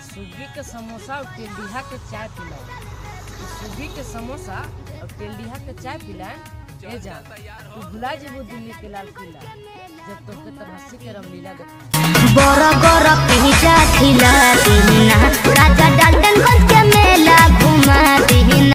सुग्गी के समोसा और टेल्डिहा के चाय पिलाए। सुग्गी के समोसा और टेल्डिहा के चाय पिलाए ए जान तू भुला जेबू दिल्ली के लाल किला जब तो के तरह हंसी के रंगलीला देख बड़ा बड़ा पिज्जा खिला